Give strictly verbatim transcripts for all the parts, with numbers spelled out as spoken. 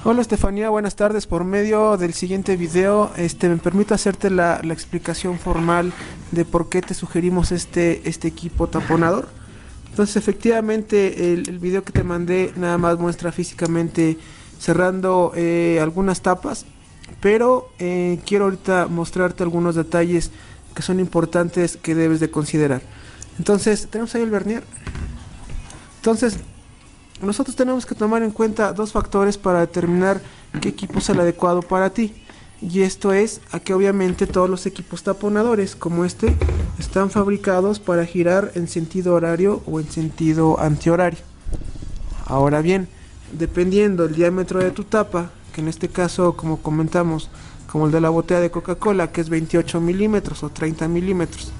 Hola Estefanía, buenas tardes. Por medio del siguiente video, este, me permito hacerte la, la explicación formal de por qué te sugerimos este, este equipo taponador. Entonces, efectivamente, el, el video que te mandé nada más muestra físicamente cerrando eh, algunas tapas, pero eh, quiero ahorita mostrarte algunos detalles que son importantes que debes de considerar. Entonces, tenemos ahí el vernier. Entonces, nosotros tenemos que tomar en cuenta dos factores para determinar qué equipo es el adecuado para ti. Y esto es a que obviamente todos los equipos taponadores como este están fabricados para girar en sentido horario o en sentido antihorario. Ahora bien, dependiendo del diámetro de tu tapa, que en este caso, como comentamos, como el de la botella de Coca-Cola, que es veintiocho milímetros o treinta milímetros,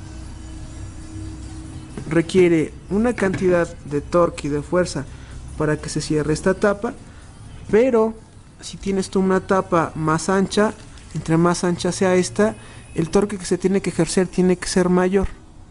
requiere una cantidad de torque y de fuerza para que se cierre esta tapa, pero si tienes tú una tapa más ancha, entre más ancha sea esta, el torque que se tiene que ejercer tiene que ser mayor.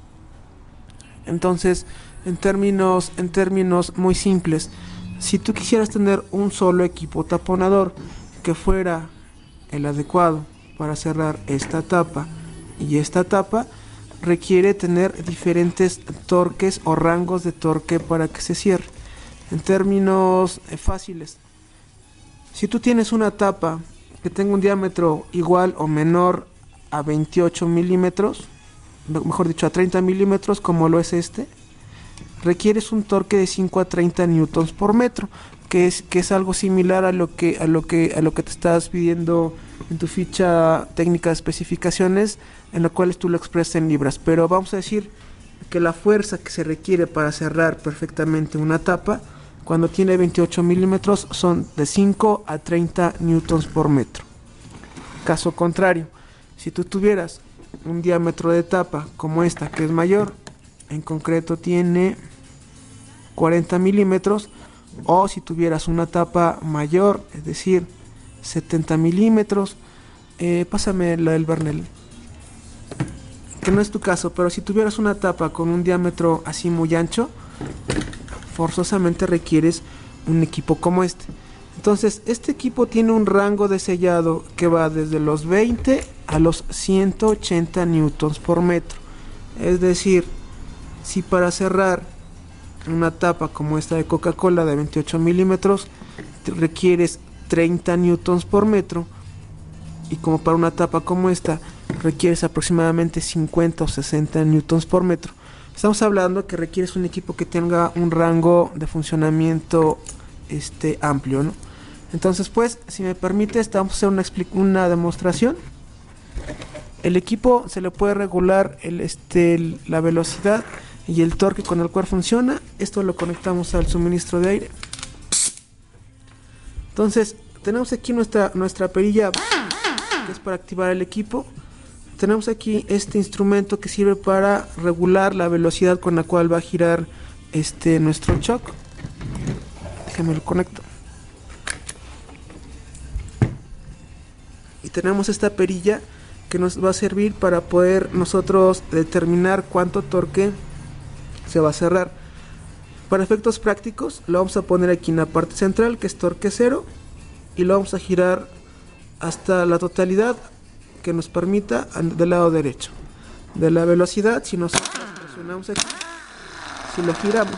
Entonces, en términos, en términos muy simples, si tú quisieras tener un solo equipo taponador que fuera el adecuado para cerrar esta tapa y esta tapa, requiere tener diferentes torques o rangos de torque para que se cierre. En términos eh, fáciles, si tú tienes una tapa que tenga un diámetro igual o menor a veintiocho milímetros, mejor dicho a treinta milímetros como lo es este, requieres un torque de cinco a treinta newtons por metro, que es, que es algo similar a lo que, a lo que, a lo que te estás pidiendo en tu ficha técnica de especificaciones, en la cual tú lo expresas en libras. Pero vamos a decir que la fuerza que se requiere para cerrar perfectamente una tapa cuando tiene veintiocho milímetros son de cinco a treinta newtons por metro. Caso contrario, si tú tuvieras un diámetro de tapa como esta, que es mayor, en concreto tiene cuarenta milímetros, o si tuvieras una tapa mayor, es decir, setenta milímetros, eh, pásame la del Bernel, que no es tu caso, pero si tuvieras una tapa con un diámetro así muy ancho, forzosamente requieres un equipo como este. Entonces, este equipo tiene un rango de sellado que va desde los veinte a los ciento ochenta newtons por metro. Es decir, si para cerrar una tapa como esta de Coca-Cola de veintiocho milímetros requieres treinta newtons por metro, y como para una tapa como esta requieres aproximadamente cincuenta o sesenta newtons por metro, estamos hablando que requieres un equipo que tenga un rango de funcionamiento este, amplio, ¿no? Entonces, pues, si me permites, vamos a hacer una, una demostración. El equipo se le puede regular el, este, la velocidad y el torque con el cual funciona. Esto lo conectamos al suministro de aire. Entonces, tenemos aquí nuestra, nuestra perilla, que es para activar el equipo. Tenemos aquí este instrumento que sirve para regular la velocidad con la cual va a girar este nuestro choc. Déjame lo conecto. Y tenemos esta perilla que nos va a servir para poder nosotros determinar cuánto torque se va a cerrar. Para efectos prácticos lo vamos a poner aquí en la parte central, que es torque cero, y lo vamos a girar hasta la totalidad que nos permita del lado derecho. De la velocidad, si nosotros presionamos aquí, si lo giramos,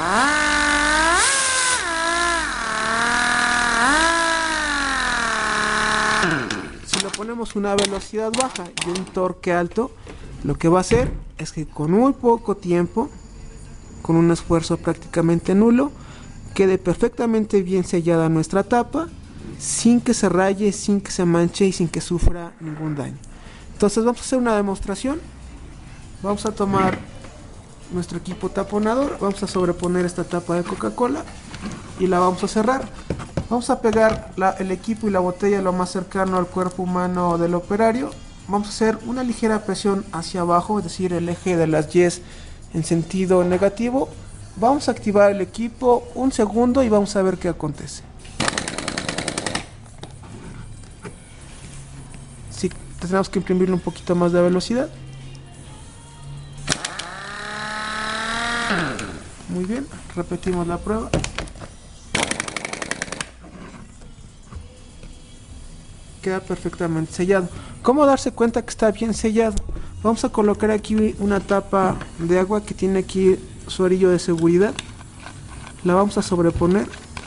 si le ponemos una velocidad baja y un torque alto, lo que va a hacer es que con muy poco tiempo, con un esfuerzo prácticamente nulo, quede perfectamente bien sellada nuestra tapa, sin que se raye, sin que se manche y sin que sufra ningún daño. Entonces vamos a hacer una demostración. Vamos a tomar nuestro equipo taponador, vamos a sobreponer esta tapa de Coca-Cola y la vamos a cerrar. Vamos a pegar la, el equipo y la botella lo más cercano al cuerpo humano del operario. Vamos a hacer una ligera presión hacia abajo, es decir, el eje de las yes en sentido negativo. Vamos a activar el equipo un segundo y vamos a ver qué acontece. Si tenemos que imprimirle un poquito más de velocidad. Muy bien, repetimos la prueba. queda perfectamente sellado. ¿Cómo darse cuenta que está bien sellado? Vamos a colocar aquí una tapa de agua que tiene aquí su arillo de seguridad. La vamos a sobreponer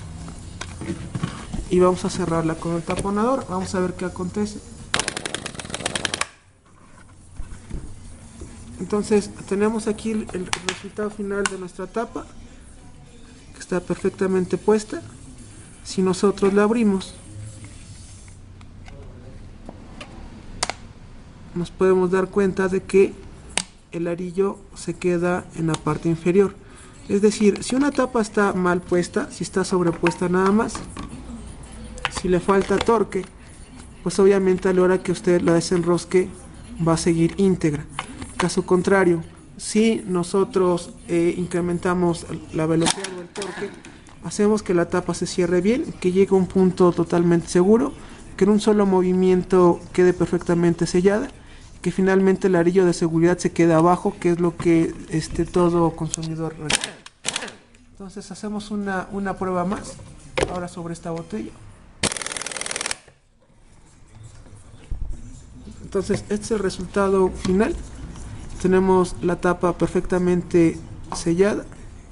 y vamos a cerrarla con el taponador. Vamos a ver qué acontece. Entonces tenemos aquí el, el resultado final de nuestra tapa, que está perfectamente puesta. Si nosotros la abrimos, nos podemos dar cuenta de que el arillo se queda en la parte inferior. Es decir, si una tapa está mal puesta, si está sobrepuesta nada más, si le falta torque, pues obviamente a la hora que usted la desenrosque va a seguir íntegra. Caso contrario, si nosotros eh, incrementamos la velocidad o el torque, hacemos que la tapa se cierre bien, que llegue a un punto totalmente seguro, que en un solo movimiento quede perfectamente sellada, que finalmente el arillo de seguridad se quede abajo, que es lo que este, todo consumidor requiere. Entonces hacemos una, una prueba más, ahora sobre esta botella. Entonces este es el resultado final. Tenemos la tapa perfectamente sellada.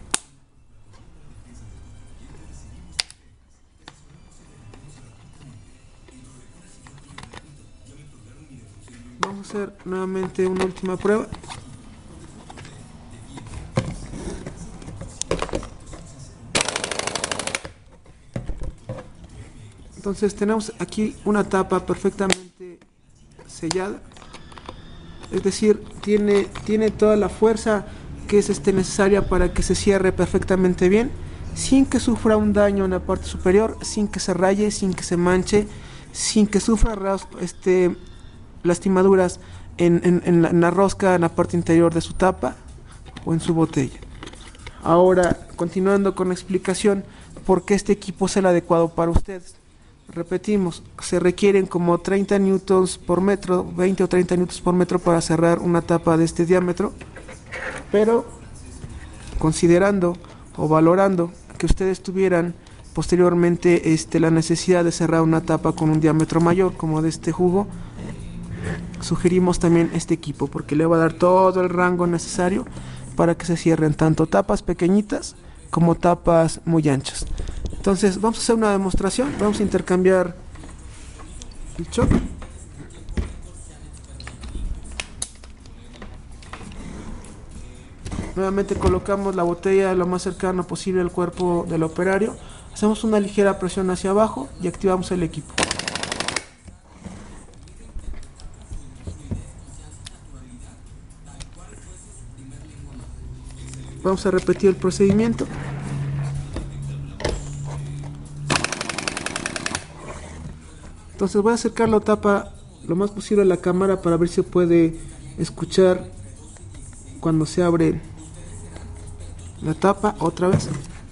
Vamos a hacer nuevamente una última prueba. Entonces tenemos aquí una tapa perfectamente sellada. Es decir, tiene, tiene toda la fuerza que es este, necesaria para que se cierre perfectamente bien, sin que sufra un daño en la parte superior, sin que se raye, sin que se manche, sin que sufra este, lastimaduras en, en, en, la, en la rosca, en la parte interior de su tapa o en su botella. Ahora, continuando con la explicación, ¿por qué este equipo es el adecuado para ustedes? Repetimos, se requieren como treinta newtons por metro, veinte o treinta newtons por metro para cerrar una tapa de este diámetro, pero considerando o valorando que ustedes tuvieran posteriormente este, la necesidad de cerrar una tapa con un diámetro mayor, como de este jugo, sugerimos también este equipo, porque le va a dar todo el rango necesario para que se cierren tanto tapas pequeñitas como tapas muy anchas. Entonces vamos a hacer una demostración, vamos a intercambiar el choc. Nuevamente colocamos la botella lo más cercano posible al cuerpo del operario, hacemos una ligera presión hacia abajo y activamos el equipo. Vamos a repetir el procedimiento. Entonces voy a acercar la tapa lo más posible a la cámara para ver si se puede escuchar cuando se abre la tapa otra vez.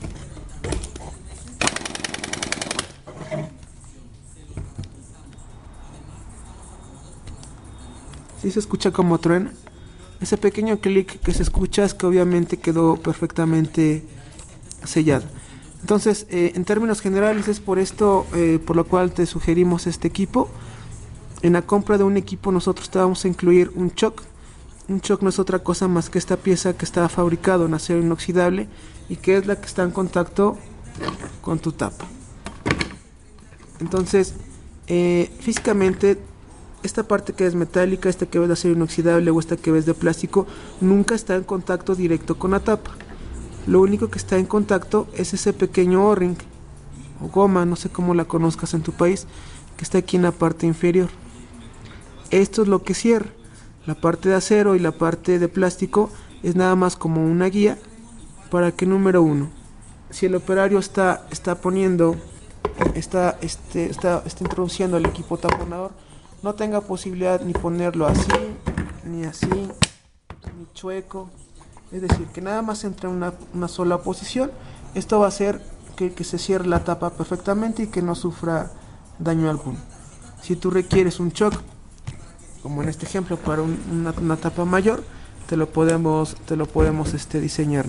Si se escucha como truena. Ese pequeño clic que se escucha es que obviamente quedó perfectamente sellado. Entonces, eh, en términos generales es por esto eh, por lo cual te sugerimos este equipo. En la compra de un equipo nosotros te vamos a incluir un choc. Un choc no es otra cosa más que esta pieza que está fabricado en acero inoxidable y que es la que está en contacto con tu tapa. Entonces, eh, físicamente esta parte que es metálica, esta que ves de acero inoxidable o esta que ves de plástico, nunca está en contacto directo con la tapa. Lo único que está en contacto es ese pequeño O-ring o goma, no sé cómo la conozcas en tu país, que está aquí en la parte inferior. Esto es lo que cierra. La parte de acero y la parte de plástico es nada más como una guía para que, número uno, si el operario está, está poniendo, está, este, está, está introduciendo el equipo taponador, no tenga posibilidad ni ponerlo así, ni así, ni chueco. Es decir, que nada más entre en una, una sola posición. Esto va a hacer que, que se cierre la tapa perfectamente y que no sufra daño alguno. Si tú requieres un choc, como en este ejemplo, para un, una, una tapa mayor, te lo podemos, te lo podemos este, diseñar.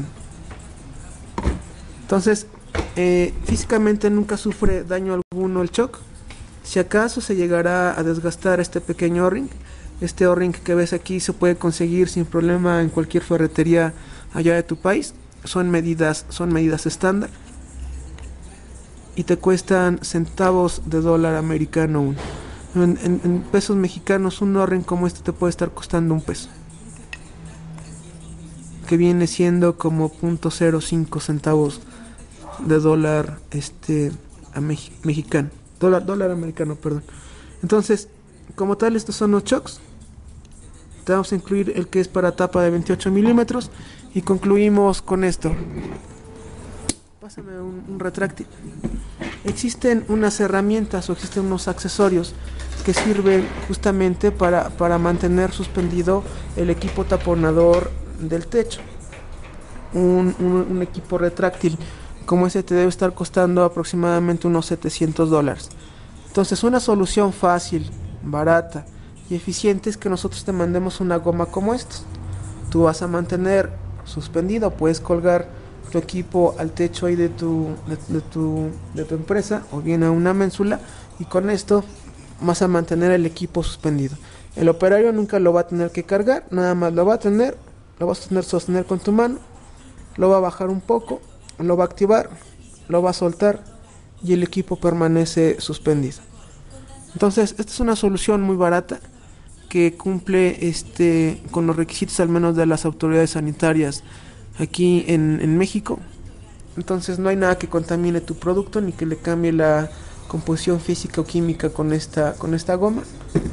Entonces, eh, físicamente nunca sufre daño alguno el choc. Si acaso se llegará a desgastar este pequeño O-ring, este O-ring que ves aquí se puede conseguir sin problema en cualquier ferretería allá de tu país. Son medidas, son medidas estándar y te cuestan centavos de dólar americano uno. En, en, en pesos mexicanos un O-ring como este te puede estar costando un peso, que viene siendo como punto cero cinco centavos de dólar este a Mex mexicano, dólar dólar americano, perdón. Entonces, como tal, estos son los chocks. Te vamos a incluir el que es para tapa de veintiocho milímetros y concluimos con esto. Pásame un, un retráctil. Existen unas herramientas o existen unos accesorios que sirven justamente para, para mantener suspendido el equipo taponador del techo. Un, un, un equipo retráctil como ese te debe estar costando aproximadamente unos setecientos dólares. Entonces, una solución fácil, barata y eficiente es que nosotros te mandemos una goma como esta. Tú vas a mantener suspendido, puedes colgar tu equipo al techo ahí de tu, de, de tu, de tu empresa o bien a una ménsula, y con esto vas a mantener el equipo suspendido. El operario nunca lo va a tener que cargar, nada más lo va a tener, lo vas a tener sostener con tu mano, lo va a bajar un poco, lo va a activar, lo va a soltar y el equipo permanece suspendido. Entonces, esta es una solución muy barata que cumple este con los requisitos al menos de las autoridades sanitarias aquí en, en México. Entonces no hay nada que contamine tu producto ni que le cambie la composición física o química con esta, con esta goma.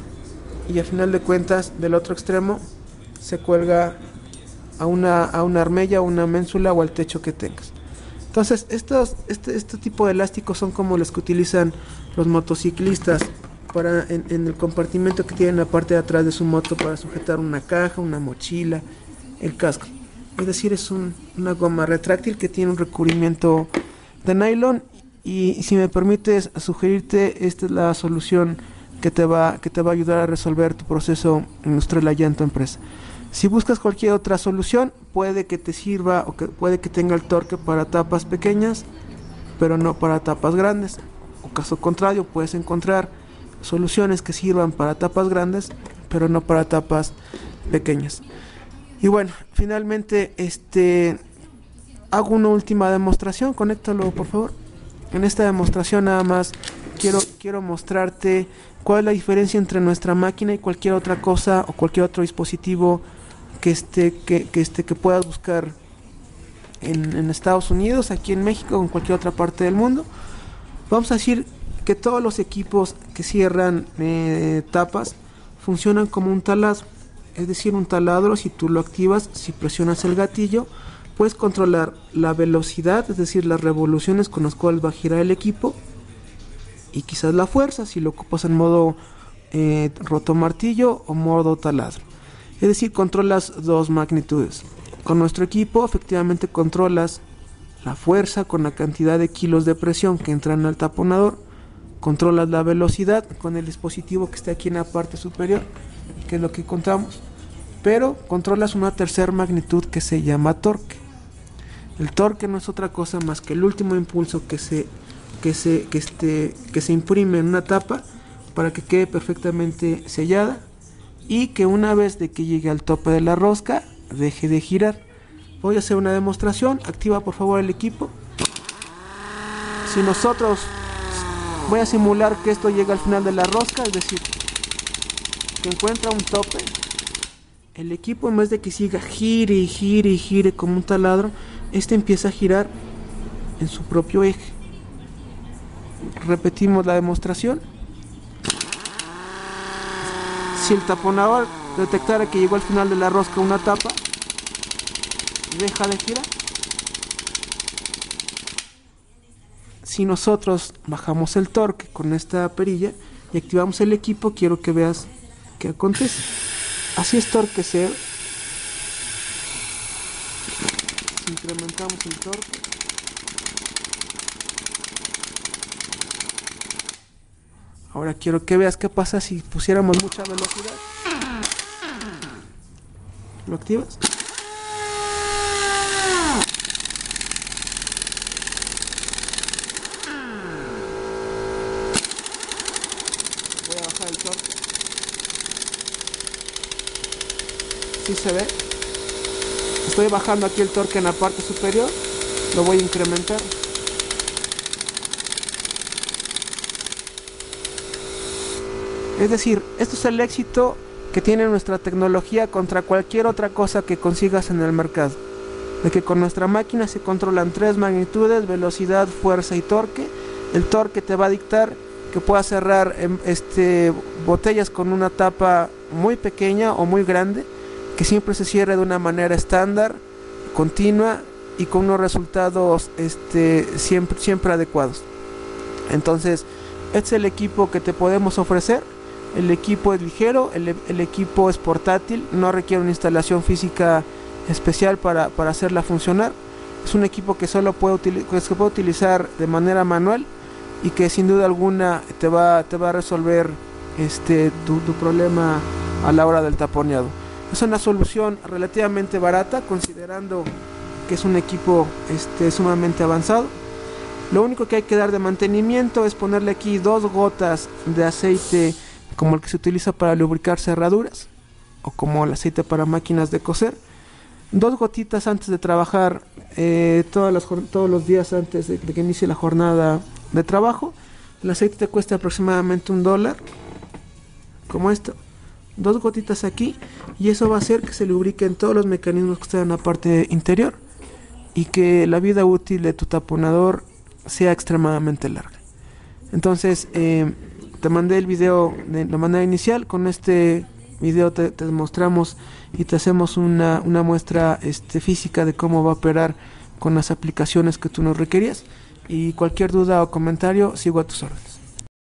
Y al final de cuentas, del otro extremo se cuelga a una, a una armella, a una ménsula o al techo que tengas. Entonces estos, este, este tipo de elásticos son como los que utilizan los motociclistas para en, en el compartimento que tienen en la parte de atrás de su moto para sujetar una caja, una mochila, el casco. Es decir, es un, una goma retráctil que tiene un recubrimiento de nylon, y si me permites sugerirte, esta es la solución que te va, que te va a ayudar a resolver tu proceso industrial allá en tu empresa. Si buscas cualquier otra solución, puede que te sirva o que puede que tenga el torque para tapas pequeñas, pero no para tapas grandes. O caso contrario, puedes encontrar soluciones que sirvan para tapas grandes, pero no para tapas pequeñas. Y bueno, finalmente este hago una última demostración. Conéctalo, por favor. En esta demostración nada más quiero quiero mostrarte cuál es la diferencia entre nuestra máquina y cualquier otra cosa o cualquier otro dispositivo que esté que, que este que puedas buscar en, en Estados Unidos, aquí en México o en cualquier otra parte del mundo. Vamos a decir que todos los equipos que cierran eh, tapas funcionan como un taladro. Es decir, un taladro, si tú lo activas, si presionas el gatillo, puedes controlar la velocidad, es decir, las revoluciones con las cuales va a girar el equipo, y quizás la fuerza, si lo ocupas en modo eh, rotomartillo o modo taladro. Es decir, controlas dos magnitudes. Con nuestro equipo, efectivamente, controlas la fuerza con la cantidad de kilos de presión que entran al taponador, controlas la velocidad con el dispositivo que está aquí en la parte superior, que es lo que encontramos, pero controlas una tercera magnitud que se llama torque. El torque no es otra cosa más que el último impulso que se, que se, que este, que se imprime en una tapa para que quede perfectamente sellada y que una vez de que llegue al tope de la rosca deje de girar. Voy a hacer una demostración. Activa por favor el equipo. Si nosotros voy a simular que esto llega al final de la rosca, es decir, que encuentra un tope, el equipo en vez de que siga gire y gire y gire como un taladro, este empieza a girar en su propio eje. Repetimos la demostración. Si el taponador detectara que llegó al final de la rosca una tapa, deja de girar. Si nosotros bajamos el torque con esta perilla y activamos el equipo, quiero que veas qué acontece. Así es torque cero. Si incrementamos el torque, ahora quiero que veas qué pasa si pusiéramos mucha velocidad. ¿Lo activas? torque. ¿Sí se ve? Estoy bajando aquí el torque en la parte superior, lo voy a incrementar. Es decir, esto es el éxito que tiene nuestra tecnología contra cualquier otra cosa que consigas en el mercado. De que con nuestra máquina se controlan tres magnitudes: velocidad, fuerza y torque. El torque te va a dictar que puedas cerrar este, botellas con una tapa muy pequeña o muy grande, que siempre se cierre de una manera estándar, continua y con unos resultados este, siempre, siempre adecuados. Entonces, este es el equipo que te podemos ofrecer. El equipo es ligero, el, el equipo es portátil, no requiere una instalación física especial para, para hacerla funcionar. Es un equipo que solo puede, que se puede utilizar de manera manual y que sin duda alguna te va, te va a resolver este, tu, tu problema a la hora del taponeado. Es una solución relativamente barata, considerando que es un equipo este, sumamente avanzado. Lo único que hay que dar de mantenimiento es ponerle aquí dos gotas de aceite, como el que se utiliza para lubricar cerraduras, o como el aceite para máquinas de coser. Dos gotitas antes de trabajar, eh, todas las, todos los días antes de, de que inicie la jornada de trabajo. El aceite te cuesta aproximadamente un dólar, como esto. Dos gotitas aquí, y eso va a hacer que se lubriquen todos los mecanismos que están en la parte interior y que la vida útil de tu taponador sea extremadamente larga. Entonces, eh, te mandé el video de la manera inicial. Con este video te, te mostramos y te hacemos una, una muestra este, física de cómo va a operar con las aplicaciones que tú nos requerías. Y cualquier duda o comentario, sigo a tus órdenes.